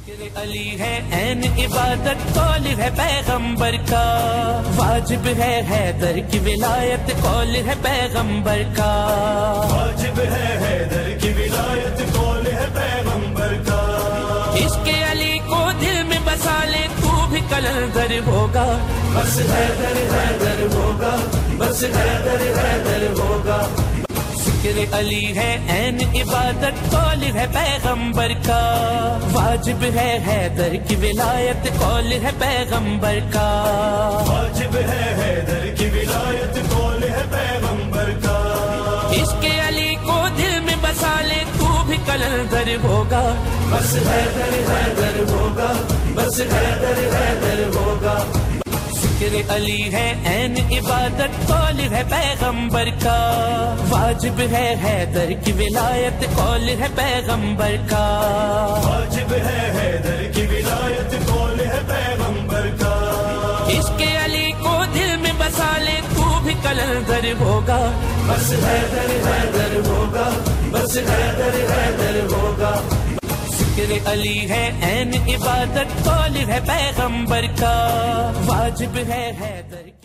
ذکر علی ہے عین عبادت، قول ہے پیغمبر کا، واجب ہے حیدر کی ولایت، قول ہے پیغمبر کا، واجب ہے حیدر کی ولایت، قول ہے پیغمبر کا، عشق علی کو دل میں بسا لے تو بھی کلندر ہوگا، بس حیدر حیدر ہوگا، بس حیدر حیدر ہوگا۔ ذکر علی ہے عین عبادت، قول ہے پیغمبر کا، واجب ہے حیدر کی ولایت، قول ہے پیغمبر کا، واجب ہے حیدر کی ولایت، قول ہے پیغمبر کا، عشق علی کو دل میں بسا لے تو بھی کلندر ہوگا، بس حیدر حیدر ہوگا، بس حیدر حیدر ہوگا۔ ذکر علی ہے عین عبادت، قول ہے پیغمبر کا، واجب ہے حیدر کی ولایت، قول ہے پیغمبر کا، واجب ہے حیدر کی ولایت، قول ہے پیغمبر کا، عشق علی کو دل میں بسا لے تو بھی کلندر ہوگا، بس حیدر حیدر ہوگا، بس حیدر حیدر ہوگا۔ ذکر علی ہے عین عبادت، قول ہے پیغمبر کا، واجب ہے حیدر